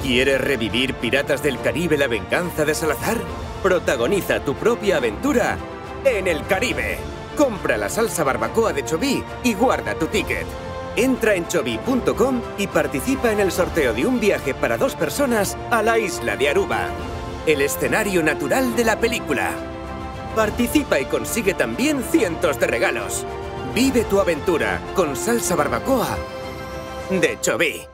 ¿Quieres revivir Piratas del Caribe: La venganza de Salazar? Protagoniza tu propia aventura en el Caribe. Compra la salsa barbacoa de Chovy y guarda tu ticket. Entra en chovy.com y participa en el sorteo de un viaje para 2 personas a la isla de Aruba, el escenario natural de la película. Participa y consigue también cientos de regalos. Vive tu aventura con salsa barbacoa de Chovy.